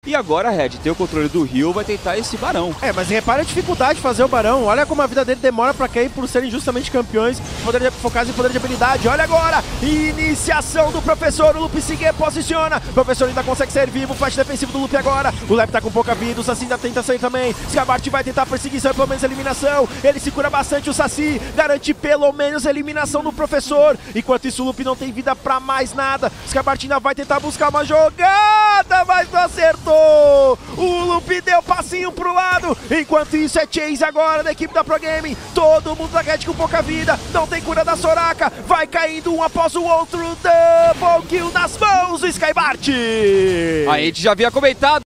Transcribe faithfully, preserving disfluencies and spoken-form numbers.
E agora, Red, tem o controle do Rio, vai tentar esse Barão. É, mas repara a dificuldade de fazer o Barão. Olha como a vida dele demora pra cair por serem justamente campeões poder de, focados em poder de habilidade. Olha agora, iniciação do professor, o Lupe Sigue posiciona. O professor ainda consegue sair vivo, flash defensivo do Lupe agora. O Lep tá com pouca vida, o Saci ainda tenta sair também. Skybart vai tentar perseguição e pelo menos eliminação. Ele se cura bastante, o Saci garante pelo menos a eliminação do professor. Enquanto isso, o Lupe não tem vida pra mais nada. Skybart ainda vai tentar buscar uma jogada, mas não acertou. O Lupe deu passinho pro lado. Enquanto isso é Chase agora da equipe da Pro Gaming. Todo mundo da Red com pouca vida. Não tem cura da Soraka. Vai caindo um após o outro. Double kill nas mãos do Skybart. A gente já havia comentado.